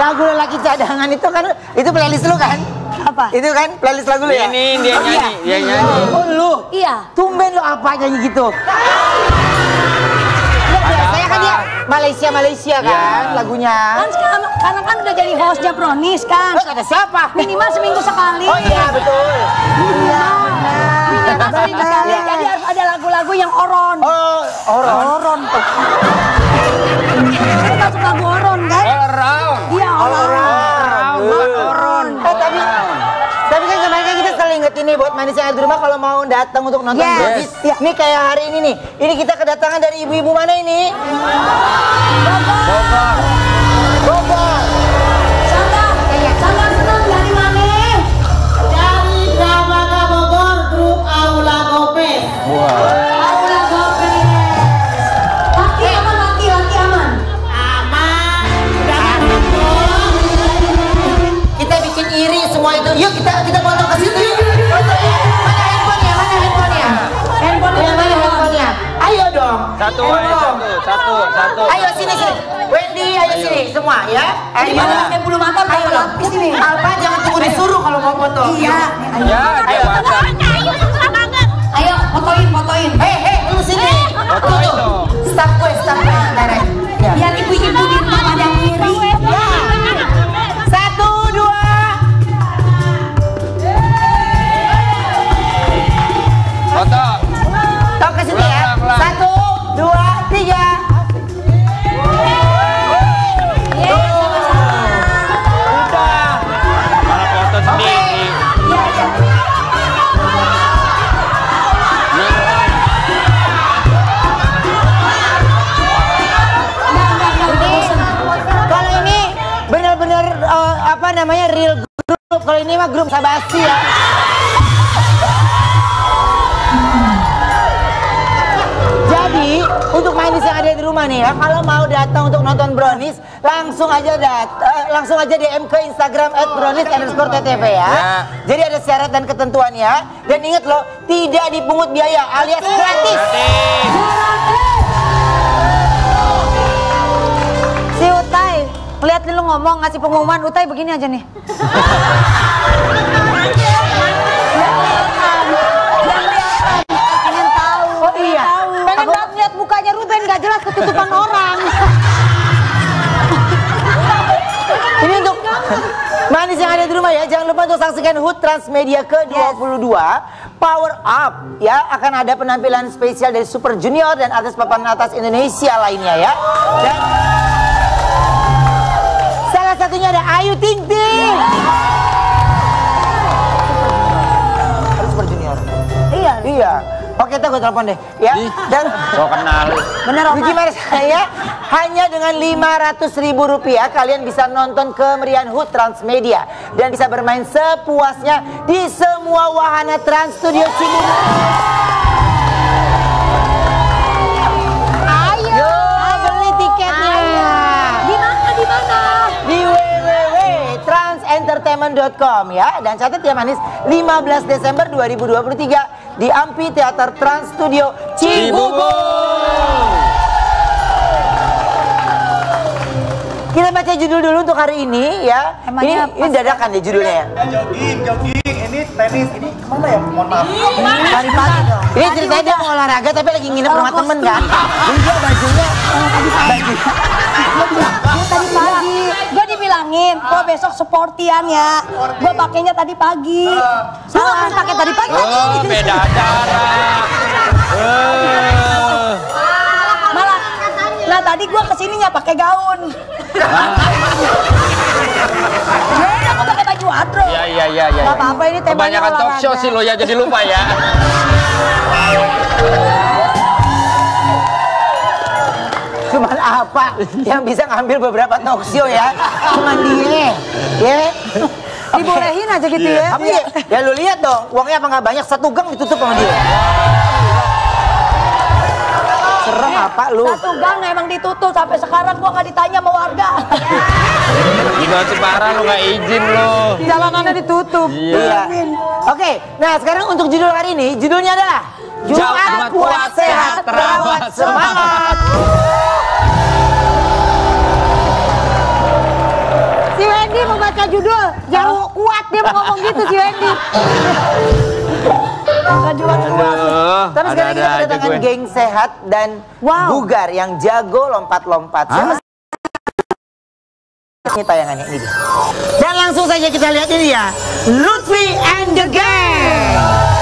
Lagu lelaki cadangan itu kan, itu playlist lu kan? Apa? Itu kan playlist lagu lu ya? Ini dia nyanyi, dia nyanyi. Oh lu? Iya. Tumben lu apa nyanyi gitu? Biasanya kan dia Malaysia kan lagunya. Kan sekarang karena kan udah jadi hostnya Brownies kan. Terus ada siapa? Minimal seminggu sekali. Oh iya betul. Iya benar. Minimal seminggu sekali. Jadi harus ada lagu-lagu yang oron. Oh oron. Oron tuh. Itu masuk lagu oron kan? Orang. Iya Oron. Tapi kan kemarin kan kita selalu inget ini buat manis yang ada di rumah kalau mau datang untuk nonton Brownies. Ini kayak hari ini nih. Ini kita kedatangan dari ibu-ibu mana ini? Bogor. Sangat senang dari mana? Dari Gramaka Bogor, grup Aula Gopes. Aula Gopes. Laki aman. Aman, jangan ngomong. Kita bikin iri semua itu. Yuk kita foto ke situ yuk. Foto ya. Mana handphonenya? Handphonenya. Ayo dong. Satu. Ayo sini. Wendy, ayo sini semua ya. Ayo. Pakai bulu mata Ayo dong. sini. Alfa jangan tunggu disuruh kalau mau foto. Iya. Ya, dia makan. Ayo fotoin. Hei, lu sini. Fotoin dong. Stop gue. Direct. Ya. Biar ibu-ibu di rumah pada ngiri. Satu, dua. Foto. Tok ke sini ya. Pelan. 1, 2, 3. Udah. Malah foto sendiri. Kalau ini benar-benar apa namanya real group. Kalau ini mah grup Sabasi ya. Jadi untuk manis yang ada di rumah nih ya, kalau mau datang untuk nonton Brownies, langsung aja DM ke Instagram @brownies_ttv ya. Jadi ada syarat dan ketentuannya. Dan ingat loh, tidak dipungut biaya alias gratis. Si Utai, lihat lu ngomong ngasih pengumuman Utai begini aja nih. Pengen tahu. Oh iya. Pengen banget lihat mukanya Ruben gak jelas ketutupan orang. Ini untuk manis yang ada di rumah ya. Jangan lupa untuk saksikan HUT Transmedia ke-22 Power Up ya. Akan ada penampilan spesial dari Super Junior dan artis papan atas Indonesia lainnya ya. Dan salah satunya ada Ayu Ting Ting. Super Junior. Iya. Oke, gue telepon deh ya. Dan Gua kenal. Bener Oma. gimana saya? Hanya dengan Rp500.000 kalian bisa nonton kemeriahan HUT Transmedia dan bisa bermain sepuasnya di semua wahana Trans Studio Cibubur. Ayo beli tiketnya. Di mana? Di www.transentertainment.com ya. Dan catat ya manis, 15 Desember 2023 di Amphitheater Trans Studio Cibubur. Kita baca judul dulu untuk hari ini ya. Emangnya Ini dadakan deh judulnya ya. Jogging, ini tenis, ini kemana ya? Mohon maaf. Dari pagi dong. Ini ceritanya dia mau olahraga tapi lagi nginep rumah temen kan. Jadi dia bajunya Tadi pagi, gue dibilangin, gue besok sportian ya. Gue pakainya tadi pagi. Lu ngapain pakai tadi pagi? Oh, beda acara. Malah, nah tadi gue kesininya pakai gaun. Ya, gue pakai baju hadroh. Iya. Gak apa-apa, ini temanya Kebanyakan talk show olahraga. sih lo ya, jadi lupa ya. cuman apa yang bisa ngambil beberapa talk show ya? Cuman dia. Ya. Dibolehin aja gitu ya. Apa ya? Ya lu lihat dong, uangnya apa nggak banyak, 1 gang ditutup sama dia. Serem apa lu? 1 gang emang ditutup sampai sekarang gua nggak ditanya sama warga. Gila sih parah lo, nggak izin lo. Jalanannya ditutup. Iya. Oke, nah sekarang untuk judul hari ini, judulnya adalah Jumat Kuat Sehat Rawat Semangat. Si judul Jaru Kuat, dia mau ngomong gitu si Wendy. Kejuan kuat. Tapi sekarang kita kedatangan geng sehat dan bugar yang jago lompat-lompat. Ini tayangannya ini dia. Dan langsung saja kita lihat ini ya, Lutfi and the Gang.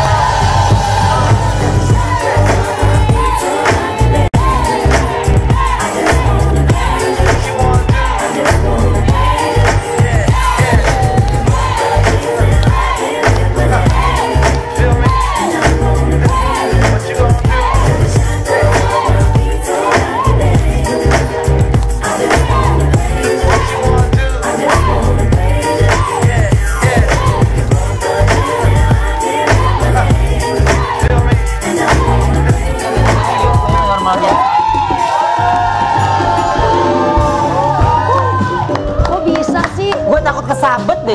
Kesabet deh.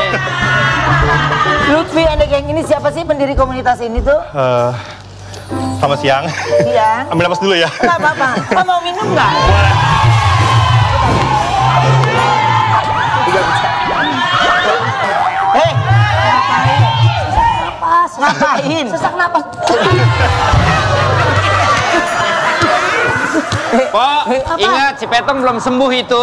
Lutfi and the Gang ini siapa sih pendiri komunitas ini tuh? Selamat siang. Siang. Ambil napas dulu ya. Nggak apa-apa. Mau minum nggak? Hei, Napas. ngapain? Sesak napas. Pok, ingat si Petong belum sembuh itu.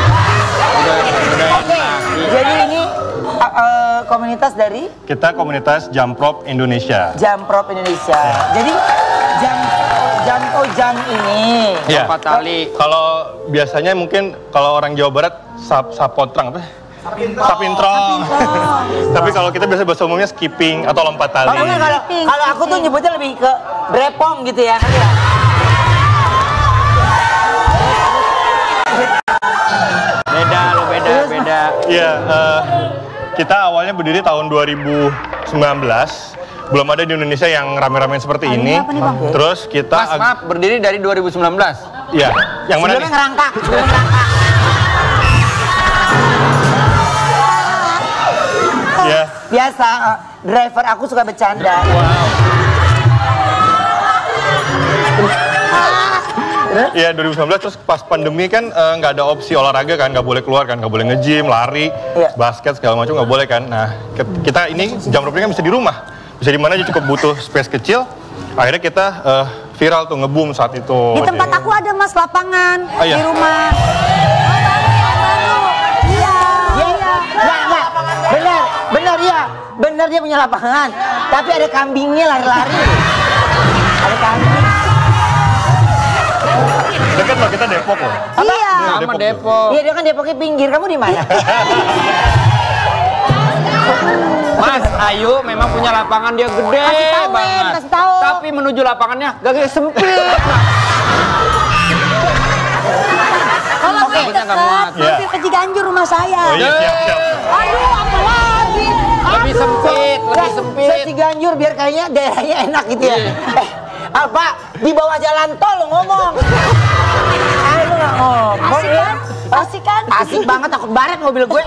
Oke, jadi ini komunitas dari? Kita komunitas Jamprop Indonesia. Jamprop Indonesia. Jadi jam ini. Iya. Empat tali. Kalau biasanya mungkin kalau orang Jawa Barat sapotrang apa? Sapintrong. Tapi kalau kita biasa bahasa umumnya skipping atau lompat tali. Kalau aku tuh nyebutnya lebih ke brepong gitu ya. Beda. Iya, kita awalnya berdiri tahun 2019. Belum ada di Indonesia yang rame-rame seperti ini. Terus kita Maaf, berdiri dari 2019. Iya, yang mana nih? Ngerangkak. Iya. Biasa, driver aku suka bercanda. Iya, 2019 terus pas pandemi kan nggak ada opsi olahraga kan, nggak boleh keluar kan, nggak boleh nge-gym, lari, basket segala macam nggak boleh kan. Nah, kita ini Jamprop ini kan bisa di rumah, bisa di mana aja, cukup butuh space kecil. Akhirnya kita viral tuh, nge-boom saat itu. Di tempat aku ada Mas lapangan iya. di rumah. Benar dia punya lapangan. Tapi ada kambingnya lari-lari. Ada kambing. Dekat loh, kita Depok loh. Iya. Sama Depok. Iya, dia kan Depoknya pinggir. Kamu di mana? Mas Ayu memang punya lapangan, dia gede banget. Kasih tahu. Tapi menuju lapangannya gak sempit. Kalau nggak dekat, mampir ke Ciganjur rumah saya. Oh iya, siap. Aduh, apa lagi? Lebih sempit. Ciganjur biar kayaknya daerahnya enak gitu ya. Apa? Di bawah jalan tol lo ngomong. Lu nggak ngomong ya? Asik kan? Asik banget, takut baret mobil gue.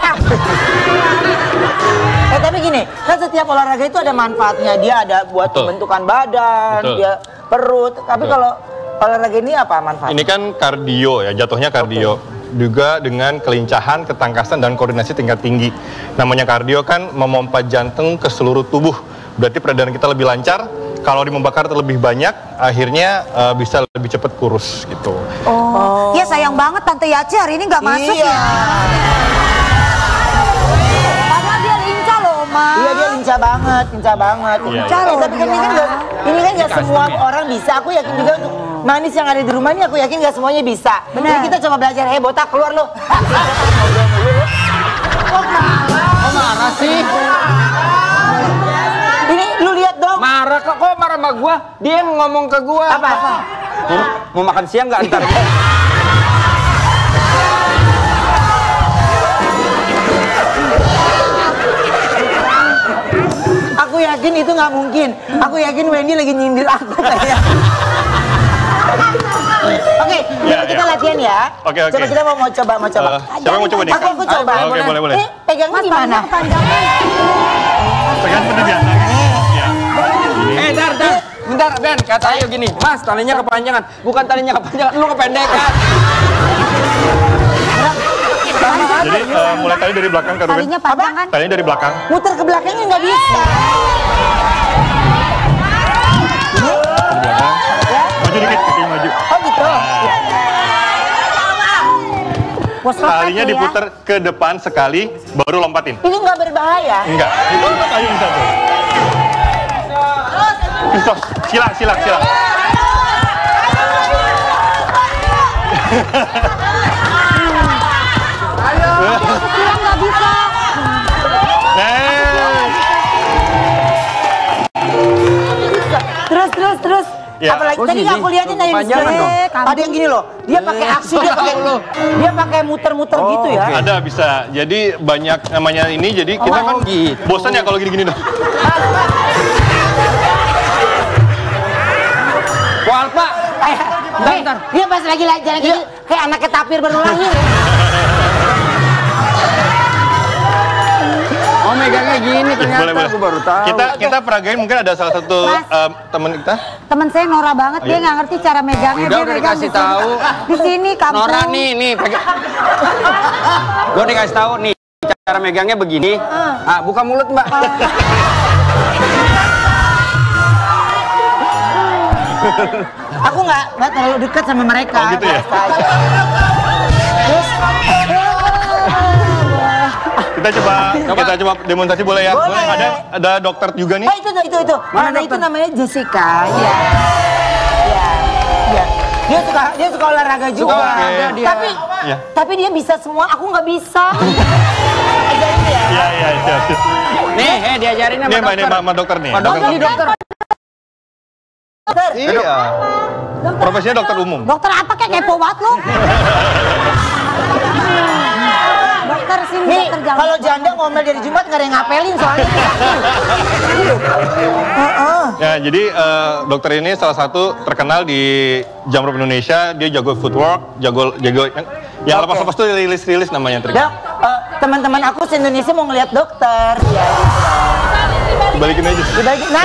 Tapi gini, kan setiap olahraga itu ada manfaatnya. Dia ada buat pembentukan badan, dia perut. Tapi kalau olahraga ini apa manfaatnya? Ini kan kardio ya, jatuhnya kardio. Juga dengan kelincahan, ketangkasan, dan koordinasi tingkat tinggi. Namanya kardio kan memompa jantung ke seluruh tubuh. Berarti peredaran kita lebih lancar, kalori membakar terlebih banyak, akhirnya bisa lebih cepat kurus gitu. Oh. Ya sayang banget Tante Yaci hari ini nggak masuk ya. Padahal dia lincah loh, Oma. Iya, dia lincah banget. Lincah loh Tapi kan ini kan nggak semua orang bisa. Aku yakin juga untuk manis yang ada di rumah ini, aku yakin nggak semuanya bisa. Benar. Jadi kita coba belajar. Botak, keluar lo. Kok marah sih? Ini lu lihat dong. Marah kok marah sama gua? Dia yang ngomong ke gua. Apa? Mau makan siang nggak ntar? Aku yakin itu nggak mungkin. Aku yakin Wendy lagi nyindir aku kayak. Oke, kita latihan ya. Oke. Coba kita mau coba. Siapa yang mau coba nih? Aku coba. Oke, boleh. Ini pegangnya di mana? Pegang bener ya? Bentar, Ben, kata Ayu gini, Mas, talinya kepanjangan. Bukan talinya kepanjangan, lu kependekan. Jadi mulai tali dari belakang Kak Ruben. Talinya panjang kan? Talinya dari belakang. Muter ke belakangnya nggak bisa. Dari belakang. Maju dikit, kakinya maju. Oh gitu. Bos lompat Talinya tuh ya. diputar ke depan sekali, baru lompatin. Ini nggak berbahaya. Enggak, itu tali bisa tuh. Terus, silang. Silang nggak bisa. Terus. Ya. Apalagi tadi aku lihatin dari Kepanjangan dong. ada yang gini loh. Dia pakai aksi, dia pakai muter-muter gitu ya. Ada bisa. Jadi banyak namanya ini. Jadi kita kan gitu. bosan ya kalau gini-gini dong. Wah, Pak. Bentar. Dia pas lagi jalan gini kayak anak ketapir baru lahir. Oh, megangnya gini ternyata. Boleh. Aku baru tahu. Kita peragain mungkin ada salah satu Mas. teman kita. Temen saya Nora banget, dia nggak ngerti cara megangnya. Udah Dia megang dikasih di sini. tahu. Di sini kampung. Nora nih pegang. Gue dikasih tahu nih cara megangnya begini. Ah, buka mulut, Mbak. Aku nggak terlalu dekat sama mereka. Oh, gitu ya? biasa aja. Terus, Kita coba demonstrasi boleh ya? Boleh. Ada dokter juga nih. oh itu. Mana itu namanya Jessica. Iya. Dia suka olahraga juga. olahraga dia. Iya. Tapi dia bisa semua. Aku nggak bisa. Ajarin ya. Iya. Nih, diajarin sama Ini dokter. sama dokter nih. Pak dokter, ini dokter. Dokter. Iya. Profesinya dokter umum. Dokter apa kayak kepo banget lu? Dokter sini, Nih, dokter jangan. kalau janda ngomel dari Jumat nggak ada yang ngapelin soalnya. Ya, jadi dokter ini salah satu terkenal di Jam Rope Indonesia. Dia jago footwork, jago yang lepas-lepas tuh rilis namanya trik. Dok, teman-teman aku se-Indonesia mau ngeliat dokter. Ya, gitu. Balikin aja. Dibagi. Nah.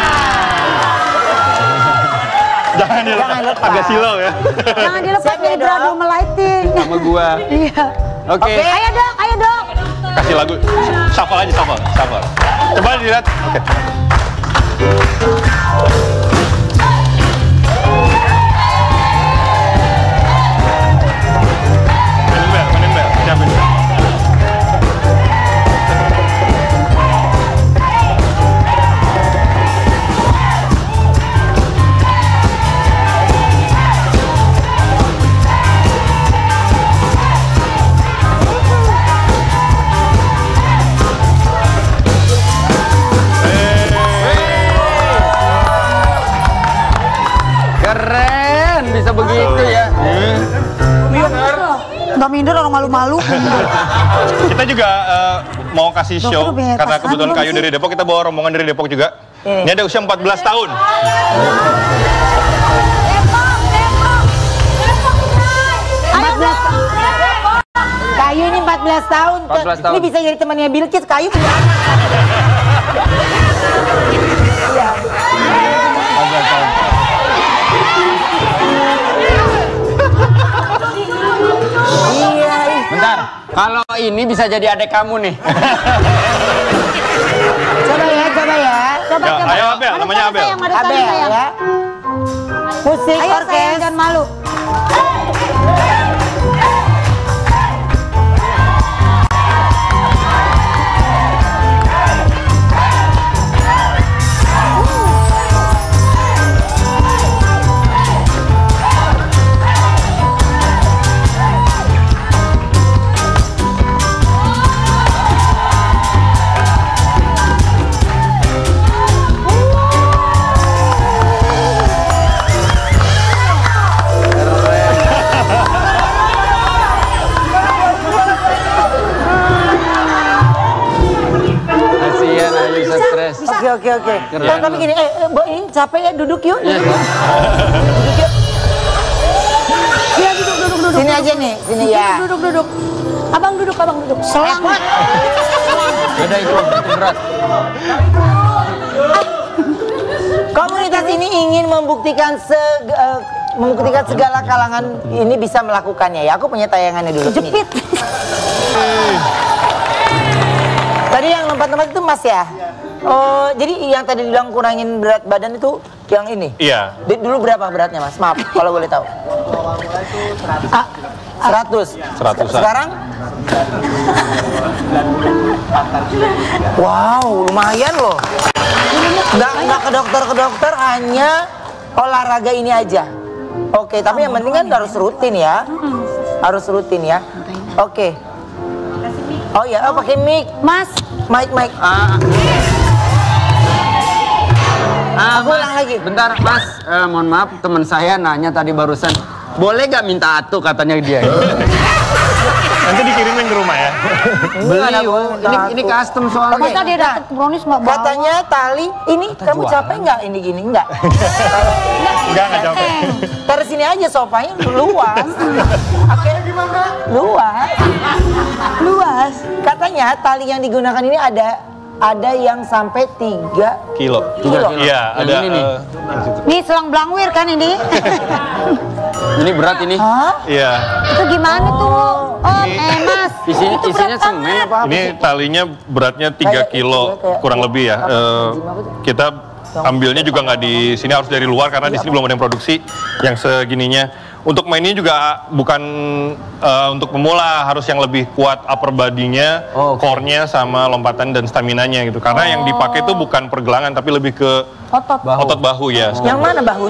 Jangan lepas. agak silau ya. Jangan dilepas Siap ya, dari Dok? beradu melighting. Sama gua. Iya. Oke. Ayo dok. Kasih lagu. Shuffle aja, shuffle. Coba dilihat. Oke. Mainin bel. Siapin. Keren, bisa begitu ya. Nggak minder orang malu-malu. Kita juga mau kasih Dokter show udah punya karena pasangan kebetulan belum Kayu sih? dari Depok, kita bawa rombongan dari Depok juga. Ini ada usia 14 tahun. Kayu ini 14 tahun. 14 tahun. Ini bisa jadi temannya Bilkis. Kayu punya anak. Iya. 14 tahun. Iya. Bentar, kalau ini bisa jadi adik kamu nih. Coba ya. Coba. Ya, ayo Abel, namanya Abel. Ada Abel tali sayang. ya. Musik Ayo sayang, orkes. jangan malu. Kasihan Ayu stres. Oke. Tapi gini, Bo, ini capek ya, duduk yuk. Iya. Iya duduk. Sini aja nih, sini ya. Duduk. Abang duduk. Selang. Beda itu berat. Komunitas ini ingin membuktikan segala kalangan ini bisa melakukannya ya. Aku punya tayangannya dulu. Jepit. Tadi yang lompat-lompat itu Mas ya? Oh, jadi yang tadi bilang kurangin berat badan itu yang ini? Iya. Dulu berapa beratnya Mas? Maaf kalau boleh tahu. 100. 100-an. Sekarang? Wow, lumayan loh. Nggak ke dokter, hanya olahraga ini aja. Oke, tapi yang penting kan harus rutin ya. Harus rutin ya. Oke. Oh ya, pakai mic. Mas. Mic. Aku ulang lagi. Bentar, Mas. Mohon maaf, teman saya nanya tadi barusan. Boleh gak minta atu katanya dia? Nanti dikirimin ke rumah ya. Beli, ini custom soalnya. Masa dia dapat brownies nggak bawa? Katanya tali, ini kamu capek nggak ini gini? Enggak. Enggak capek. Taruh sini aja sofanya luas. Oke, luas. Katanya tali yang digunakan ini ada yang sampai 3 kilo. Iya, ada. Ini nih. Nih selang belangwir kan ini? Ini berat ini. Hah? Iya. Itu gimana tuh? Mas. Isinya semen apa? Ini talinya beratnya 3 kilo kurang lebih ya. Kita ambilnya juga nggak di sini, harus dari luar karena di sini belum ada yang produksi yang segininya. Untuk main ini juga bukan untuk pemula, harus yang lebih kuat upper body-nya, core-nya sama lompatan dan stamina-nya gitu. Karena yang dipakai itu bukan pergelangan tapi lebih ke otot bahu ya. Yang mana bahu?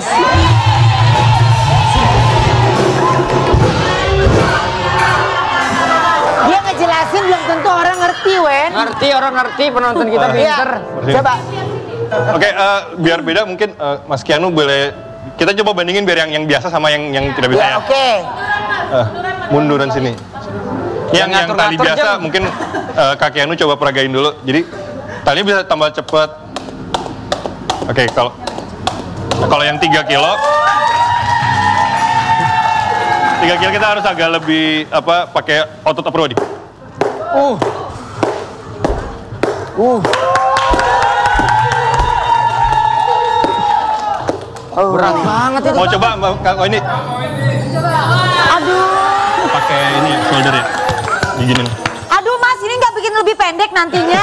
Dia ngejelasin belum tentu orang ngerti, Wen. Orang ngerti, penonton kita pinter. Coba. Oke, biar beda mungkin Mas Kianu boleh kita coba bandingin biar yang biasa sama yang tidak bisa ya. Oke. Munduran sini. Yang tali biasa jam. mungkin Kak Kianu coba peragain dulu. Jadi talinya bisa tambah cepet. Oke, kalau yang 3 kilo 3 kilo kita harus agak lebih pakai otot upper body. Berat banget itu. Mau coba ini? Aduh. Pakai ini shoulder ya. Diginin. Aduh Mas, ini nggak bikin lebih pendek nantinya.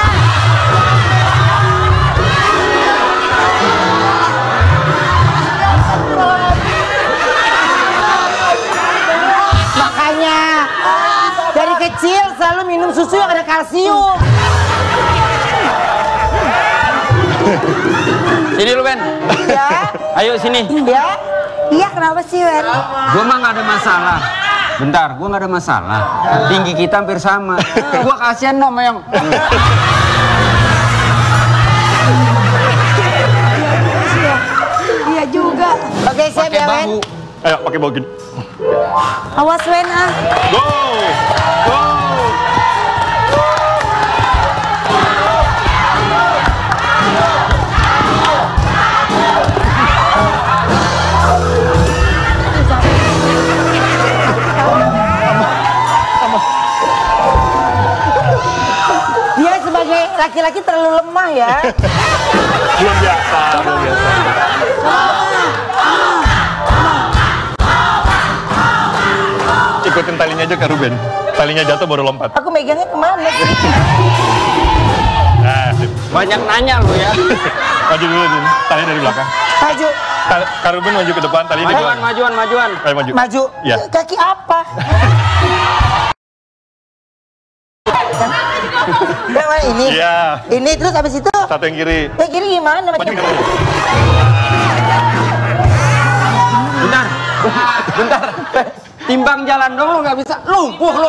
Makanya dari kecil selalu minum susu yang ada kalsium. Sini lu, Ben. Ya. Ayo sini. Ya. Iya, kenapa sih, Wen? Gua mah nggak ada masalah. Bentar, gua nggak ada masalah. Tinggi kita hampir sama. Gua kasihan sama yang. Iya juga. Oke, siap ya, Wen. Ayo pakai bahu gini. Awas Wen ah. Go! Go! Dia sebagai laki-laki terlalu lemah ya. Belum biasa, belum biasa. Ikutin talinya aja Kak Ruben. Talinya jatuh baru lompat. Aku megangnya kemana? Nah, sip. Banyak nanya lu ya. Maju dulu, Din. Talinya dari belakang. Maju. Kak Ruben maju ke depan, talinya di belakang. Majuan. Ayo maju. Maju. Iya. Kaki apa? Yang mana ini? Iya. Ini terus habis itu? Satu yang kiri. Yang kiri gimana? Maju ke depan. Bentar. Timbang jalan dong lu nggak bisa. Lumpuh lu.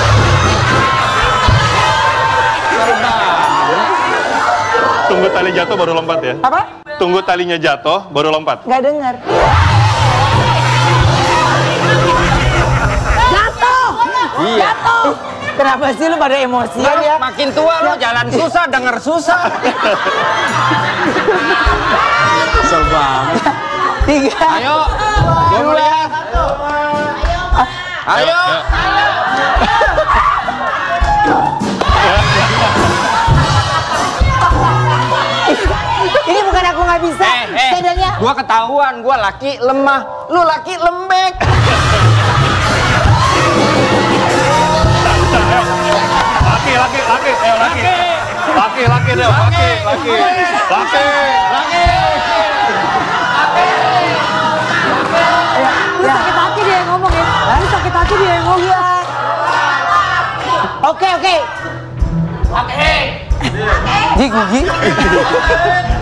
Tunggu tali jatuh baru lompat ya. Apa? Tunggu talinya jatuh baru lompat. Nggak dengar. Jatuh. Iya. Kenapa sih lu pada emosian ya? Makin tua lu jalan susah, denger susah. Kesel banget. 3. Ayo. Gua mau lihat. Ayo. Ini bukan aku nggak bisa. Saya Gua ketahuan, gua laki lemah, lu laki lembek. Laki, ayo laki. Laki, deh, laki. Lu sakit hati dia yang ngomong ya. Lu sakit hati dia yang ngomong. Oke. Ji,